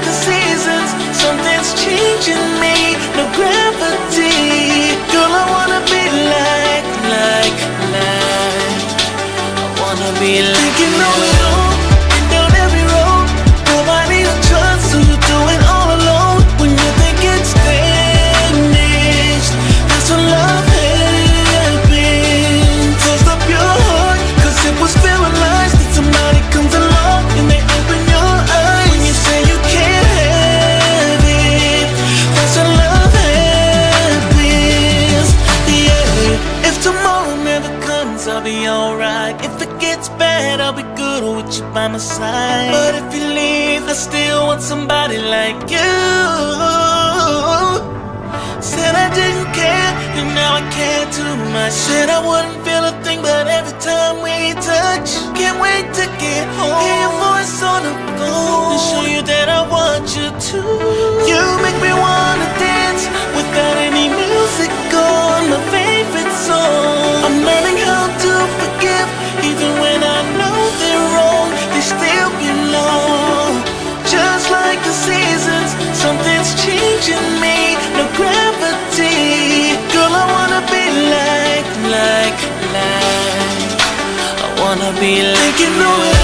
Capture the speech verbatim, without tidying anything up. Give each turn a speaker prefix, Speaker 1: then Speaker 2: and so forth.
Speaker 1: like the seasons, something's changing me. No gravity, girl, I wanna be like, like, like. I wanna be like. Thinking on it all, and down every road. Nobody to trust, so you do it all alone. When you think it's finished, that's when love happens. Close up your heart, cause it was paralyzed. That somebody comes along and they open your eyes. When you say you can't have it, that's when love happens. Yeah. If tomorrow never comes, I'll be alright. If it gets bad, I'll be good with you by my side. But if you leave, I still want somebody like you. Said I didn't care, and now I care too much. Said I wouldn't feel a thing, but every time we touch, can't wait to get home. Hear your voice on the phone and show you that I want you to. You make me wanna dance without any music on. My favorite song. I'm learning how to forgive, even when I know they're wrong. They still belong. Just like the seasons, something's changing me. No gravity, girl, I wanna be like, like, like. I wanna be like, you know it.